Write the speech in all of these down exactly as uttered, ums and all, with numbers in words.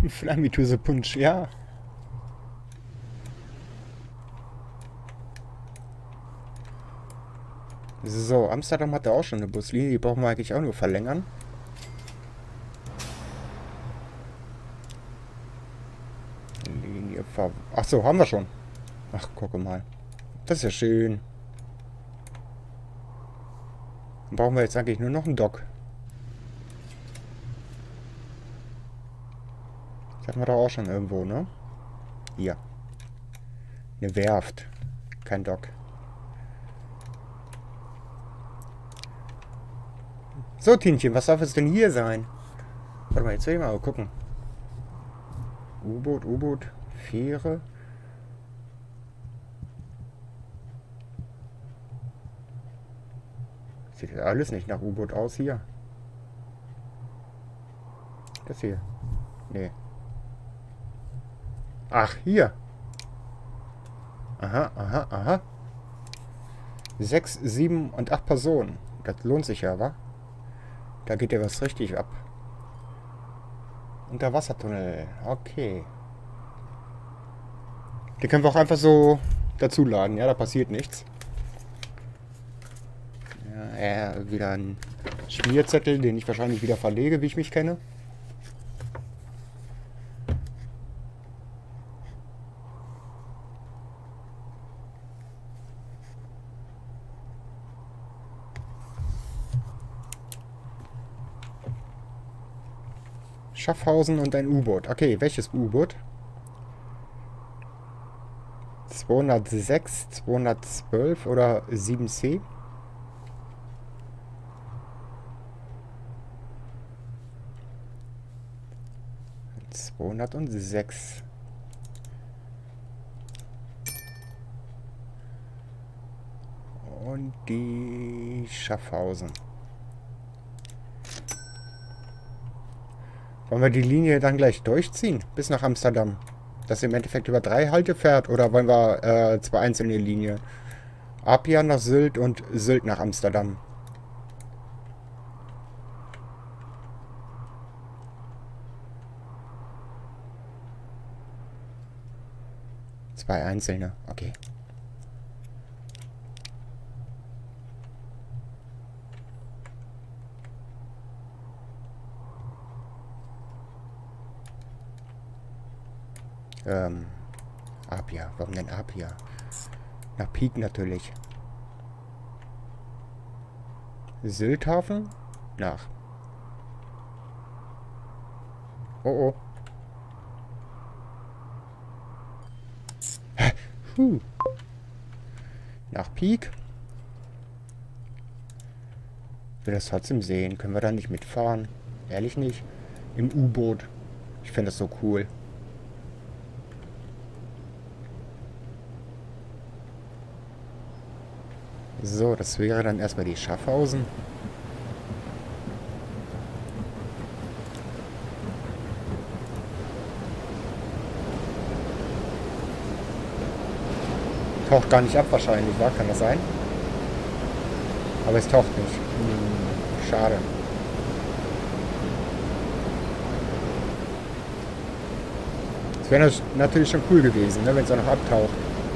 Fly me to the punch, ja. So, Amsterdam hatte auch schon eine Buslinie. Die brauchen wir eigentlich auch nur verlängern. Linie ver... Ach so, haben wir schon. Ach, gucke mal. Das ist ja schön. Dann brauchen wir jetzt eigentlich nur noch einen Dock. Das hatten wir doch auch schon irgendwo, ne? Hier. Eine Werft. Kein Dock. So, Tinchen, was darf es denn hier sein? Warte mal, jetzt will ich mal gucken. U-Boot, U-Boot, Fähre. Sieht ja alles nicht nach U-Boot aus hier. Das hier. Nee. Ach, hier. Aha, aha, aha. Sechs, sieben und acht Personen. Das lohnt sich ja, wa? Da geht ja was richtig ab. Unterwassertunnel. Okay. Die können wir auch einfach so dazuladen. Ja, da passiert nichts. Ja, äh, wieder ein Schmierzettel, den ich wahrscheinlich wieder verlege, wie ich mich kenne. Schaffhausen und ein U-Boot. Okay, welches U-Boot? zweihundertsechs, zweihundertzwölf oder sieben C? zweihundertsechs. Und die Schaffhausen. Wollen wir die Linie dann gleich durchziehen? Bis nach Amsterdam? Dass im Endeffekt über drei Halte fährt? Oder wollen wir äh, zwei einzelne Linien? Apia nach Sylt und Sylt nach Amsterdam. Zwei einzelne, okay. Ähm, Apia. Warum denn Apia? Nach Peak natürlich. Sylthafen? Nach. Oh oh. Hä? Huh. Nach Peak. Ich will das trotzdem sehen. Können wir da nicht mitfahren? Ehrlich nicht? Im U-Boot. Ich finde das so cool. So, das wäre dann erstmal die Schaffhausen. Taucht gar nicht ab wahrscheinlich, wa? Kann das sein? Aber es taucht nicht. Hm, schade. Das wäre natürlich schon cool gewesen, ne, wenn es auch noch abtaucht.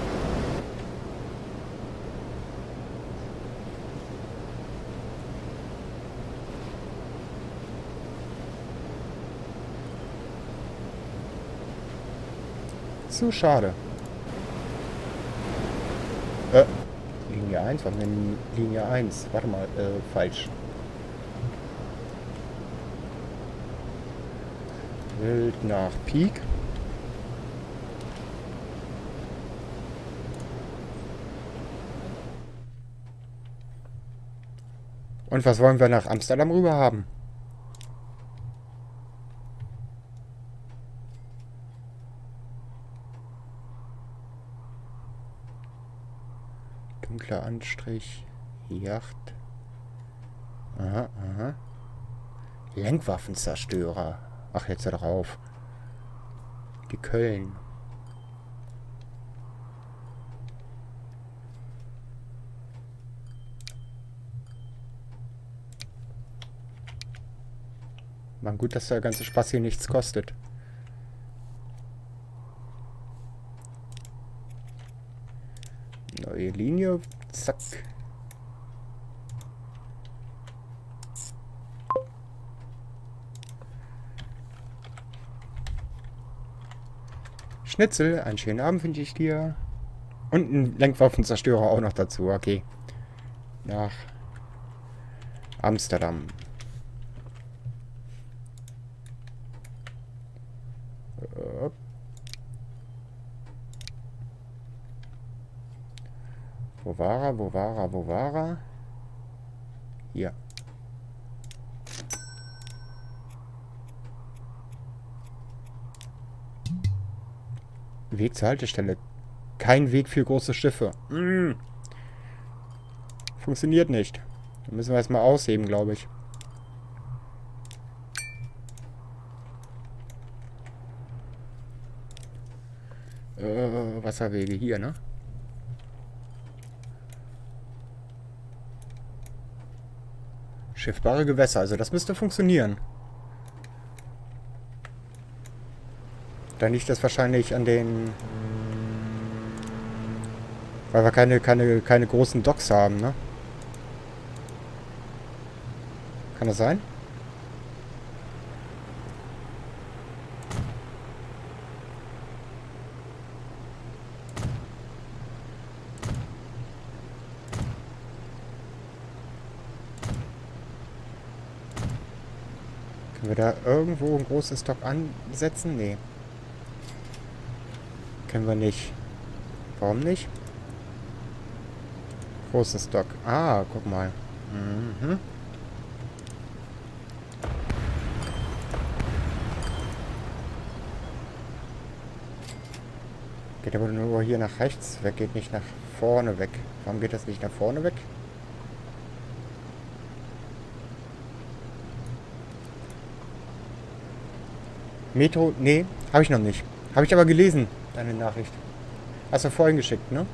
Zu schade. Äh, Linie eins? Warum denn Linie eins? Warte mal, äh, falsch. Wild nach Peak. Und was wollen wir nach Amsterdam rüber haben? Dunkler Anstrich. Yacht. Aha, aha. Lenkwaffenzerstörer. Ach, jetzt hör doch auf. Die Köln. War gut, dass der ganze Spaß hier nichts kostet. Neue Linie. Zack. Schnitzel, einen schönen Abend wünsche ich dir. Und ein Lenkwaffenzerstörer auch noch dazu. Okay. Nach Amsterdam. Wo war er? Wo war er? Wo war er? Hier. Weg zur Haltestelle. Kein Weg für große Schiffe. Mm. Funktioniert nicht. Da müssen wir erstmal ausheben, glaube ich. Äh, Wasserwege hier, ne? Schiffbare Gewässer, also das müsste funktionieren. Dann liegt das wahrscheinlich an den... Weil wir keine, keine, keine großen Docks haben, ne? Kann das sein? Können wir da irgendwo ein großes Dock ansetzen? Nee. Können wir nicht. Warum nicht? Großes Dock. Ah, guck mal. Mhm. Geht aber nur hier nach rechts weg, geht nicht nach vorne weg. Warum geht das nicht nach vorne weg? Metro? Nee, habe ich noch nicht. Habe ich aber gelesen, deine Nachricht. Hast du vorhin geschickt, ne?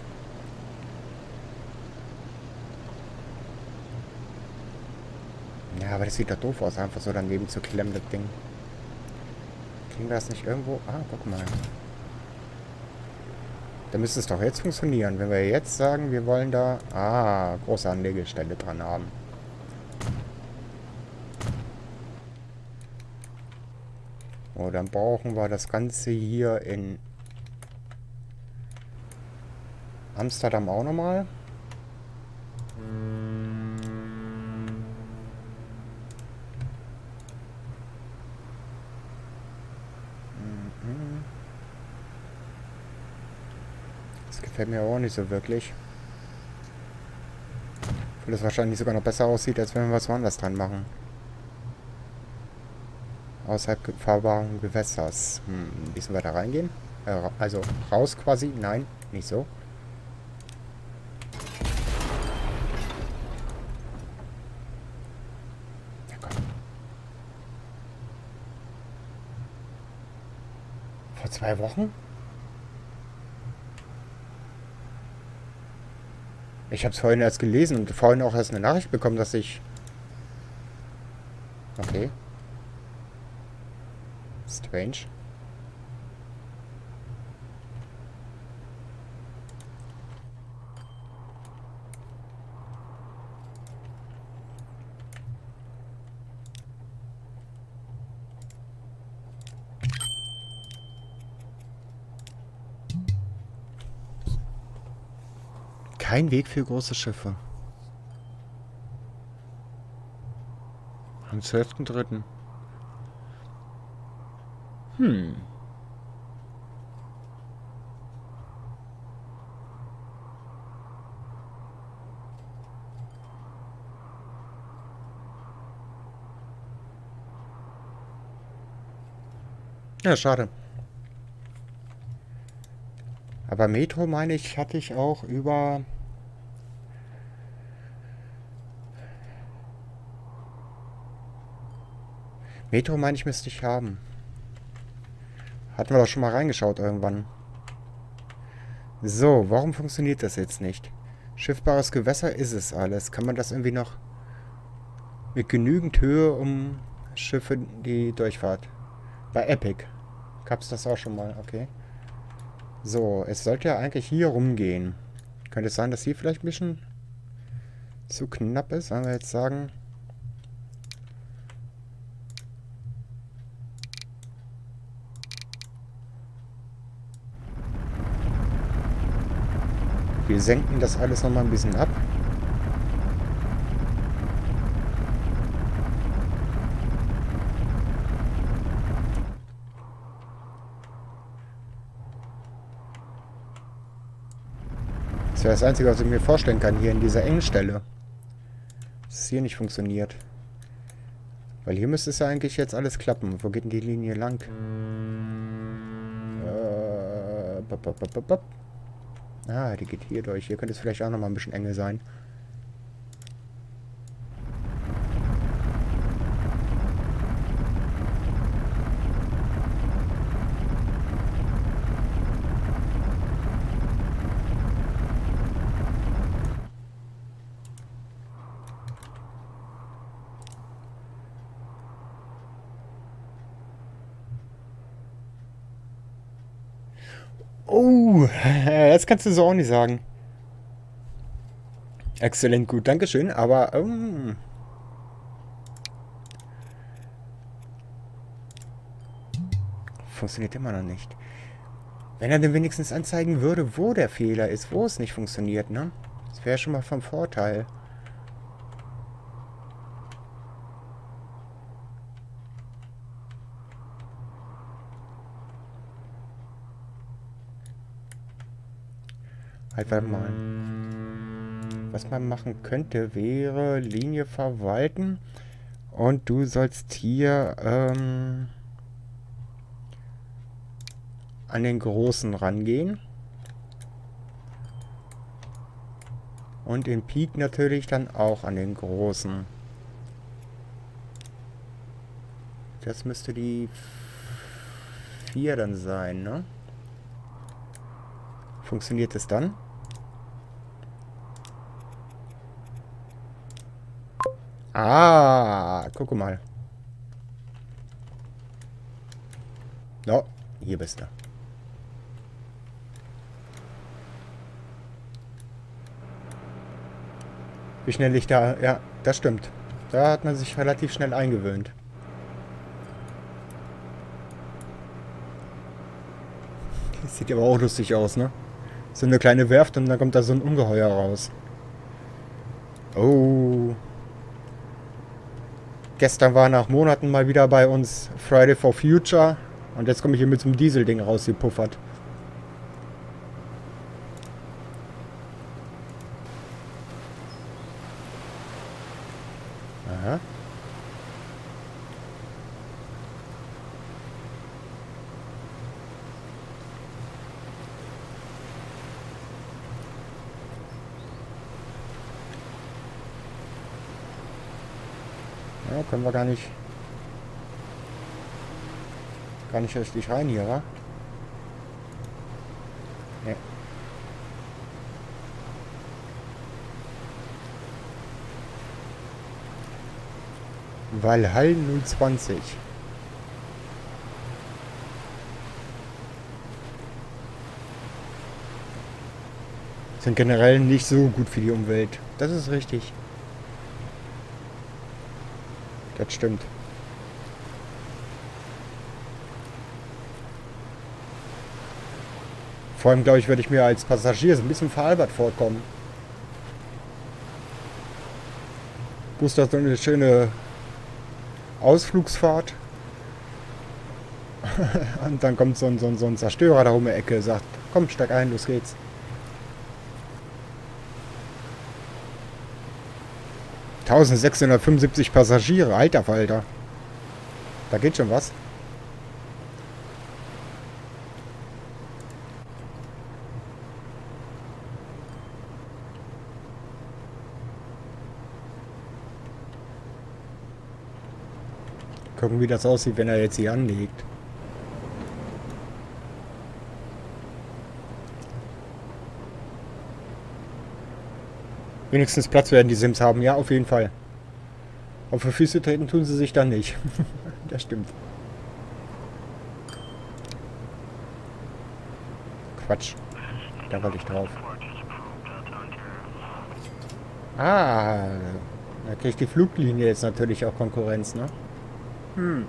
Ja, aber das sieht doch doof aus, einfach so daneben zu klemmen, das Ding. Kriegen wir das nicht irgendwo? Ah, guck mal. Da müsste es doch jetzt funktionieren. Wenn wir jetzt sagen, wir wollen da... Ah, große Anlegestelle dran haben. Oh, dann brauchen wir das Ganze hier in Amsterdam auch nochmal. Das gefällt mir auch nicht so wirklich. Weil das wahrscheinlich sogar noch besser aussieht, als wenn wir was woanders dran machen. Außerhalb fahrbaren Gewässers. Hm, müssen wir da reingehen? Äh, also raus quasi? Nein, nicht so. Ja, komm. Vor zwei Wochen? Ich habe es vorhin erst gelesen und vorhin auch erst eine Nachricht bekommen, dass ich... Okay. Strange. Kein Weg für große Schiffe. Am zwölften dritten Hm. Ja, schade. Aber Metro, meine ich, hatte ich auch über... Metro, meine ich, müsste ich haben. Hatten wir doch schon mal reingeschaut irgendwann. So, warum funktioniert das jetzt nicht? Schiffbares Gewässer ist es alles. Kann man das irgendwie noch mit genügend Höhe um Schiffe die Durchfahrt? Bei Epic gab es das auch schon mal, okay. So, es sollte ja eigentlich hier rumgehen. Könnte es sein, dass hier vielleicht ein bisschen zu knapp ist, wenn wir jetzt sagen... Wir senken das alles nochmal ein bisschen ab. Das wäre das Einzige, was ich mir vorstellen kann, hier in dieser engen Stelle. Dass es hier nicht funktioniert. Weil hier müsste es ja eigentlich jetzt alles klappen. Wo geht denn die Linie lang? Äh, bop, bop, bop, bop. Ah, die geht hier durch. Hier könnte es vielleicht auch nochmal ein bisschen enge sein. Oh, das kannst du so auch nicht sagen. Exzellent, gut, dankeschön, aber... Um, funktioniert immer noch nicht. Wenn er denn wenigstens anzeigen würde, wo der Fehler ist, wo es nicht funktioniert, ne? Das wäre schon mal vom Vorteil. Halt, warte mal. Was man machen könnte, wäre Linie verwalten. Und du sollst hier ähm, an den Großen rangehen. Und den Peak natürlich dann auch an den Großen. Das müsste die vier dann sein, ne? Funktioniert es dann? Ah, guck mal. No, hier bist du. Wie schnell ich da... Ja, das stimmt. Da hat man sich relativ schnell eingewöhnt. Das sieht aber auch lustig aus, ne? So eine kleine Werft und dann kommt da so ein Ungeheuer raus. Oh... Gestern war nach Monaten mal wieder bei uns Friday for Future. Und jetzt komme ich hier mit so einem Dieselding rausgepuffert. Aha. Ja, können wir gar nicht... Gar nicht richtig rein hier, wa? Nee. Valhall null zwanzig. Sind generell nicht so gut für die Umwelt. Das ist richtig. Das stimmt. Vor allem, glaube ich, werde ich mir als Passagier so ein bisschen veralbert vorkommen. Bloß da so eine schöne Ausflugsfahrt. Und dann kommt so ein, so ein, so ein Zerstörer da um die Ecke, sagt, komm, steig ein, los geht's. eintausendsechshundertfünfundsiebzig Passagiere, alter Falter. Da geht schon was. Gucken, wie das aussieht, wenn er jetzt hier anlegt. Wenigstens Platz werden die Sims haben, ja, auf jeden Fall. Auf die Füße treten tun sie sich dann nicht. Das stimmt. Quatsch. Da wollte ich drauf. Ah, da kriegt die Fluglinie jetzt natürlich auch Konkurrenz, ne? Hm.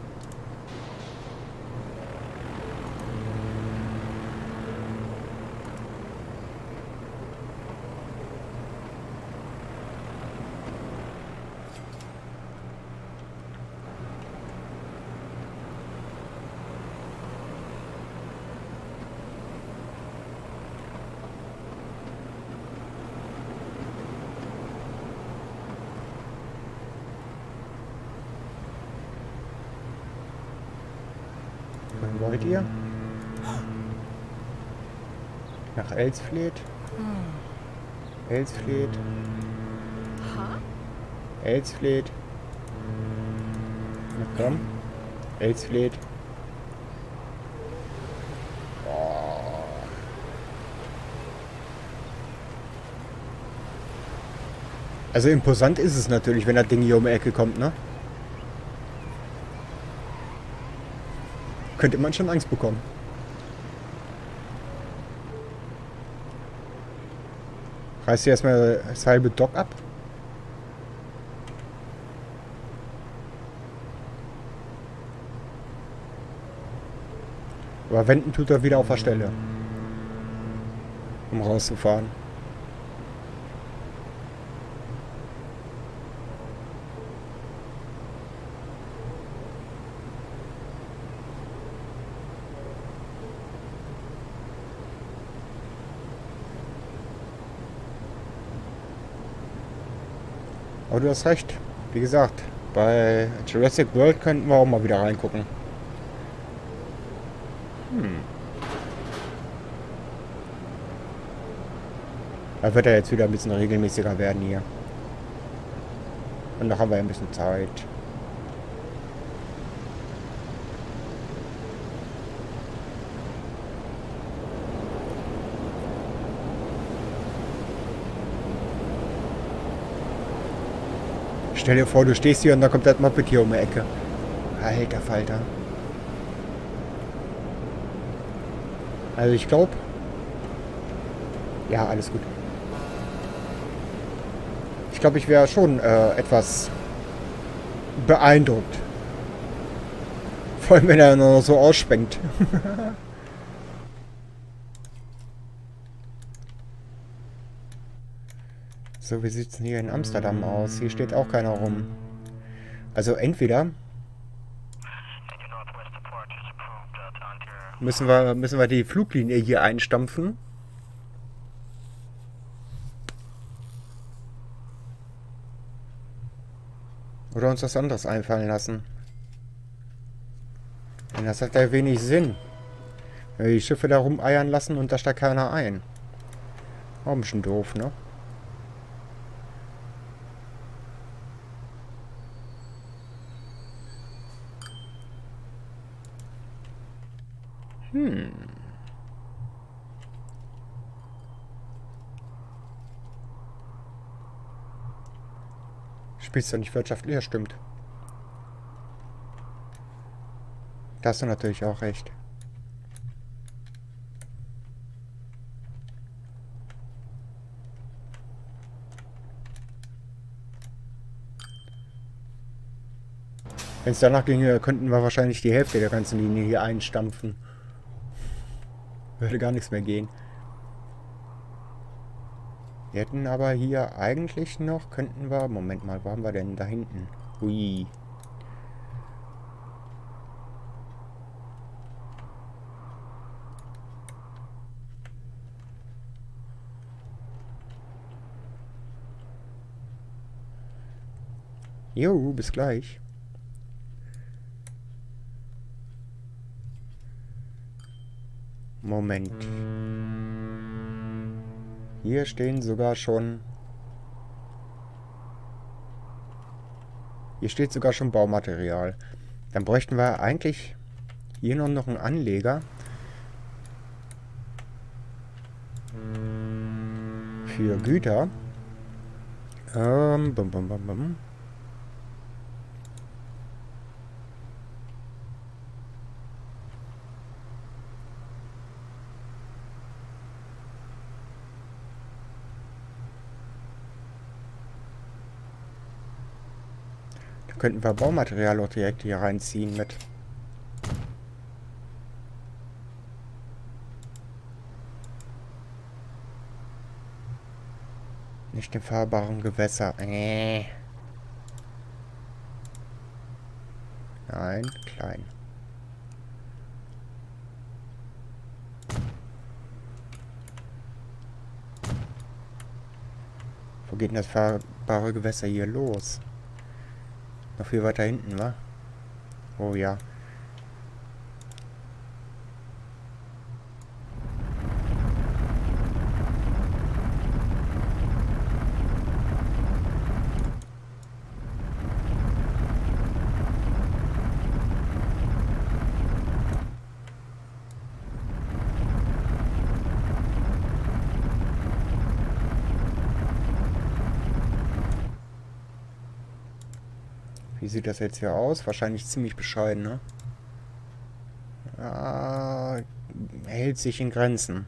Wohin wollt ihr? Nach Elsfleth? Elsfleth? Elsfleth? Na komm. Elsfleth. Oh. Also imposant ist es natürlich, wenn das Ding hier um die Ecke kommt, ne? Könnte man schon Angst bekommen. Reißt ihr erstmal das halbe Dock ab? Aber wenden tut er wieder auf der Stelle. Um rauszufahren. Aber du hast recht. Wie gesagt, bei Jurassic World könnten wir auch mal wieder reingucken. Hm. Da wird er jetzt wieder ein bisschen regelmäßiger werden hier. Und noch haben wir ein bisschen Zeit. Stell dir vor, du stehst hier und da kommt das Moped hier um die Ecke. Alter Falter. Also ich glaube... Ja, alles gut. Ich glaube, ich wäre schon äh, etwas beeindruckt. Vor allem, wenn er noch so ausschwenkt. So, wie sieht es denn hier in Amsterdam aus? Hier steht auch keiner rum. Also entweder müssen wir, müssen wir die Fluglinie hier einstampfen. Oder uns was anderes einfallen lassen. Denn das hat ja wenig Sinn. Wenn wir die Schiffe da rumeiern lassen und da steigt keiner ein. Auch ein bisschen doof, ne? Hm. Spielst du nicht wirtschaftlich? Ja, stimmt. Da hast du natürlich auch recht. Wenn es danach ginge, könnten wir wahrscheinlich die Hälfte der ganzen Linie hier einstampfen. Würde gar nichts mehr gehen. Wir hätten aber hier eigentlich noch, könnten wir... Moment mal, wo haben wir denn da hinten? Ui. Jo, bis gleich. Moment. Hier stehen sogar schon... Hier steht sogar schon Baumaterial. Dann bräuchten wir eigentlich hier noch, noch einen Anleger. Für Güter. Ähm, bum, bum, bum, bum. Da könnten wir Baumaterial auch direkt hier reinziehen mit. Nicht in fahrbaren Gewässer. Äh. Nein, klein. Wo geht denn das fahrbare Gewässer hier los? Noch viel weiter hinten, wa? Oh ja. Wie sieht das jetzt hier aus? Wahrscheinlich ziemlich bescheiden, ne? Ah, hält sich in Grenzen.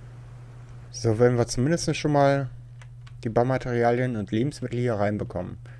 So werden wir zumindest schon mal die Baumaterialien und Lebensmittel hier reinbekommen.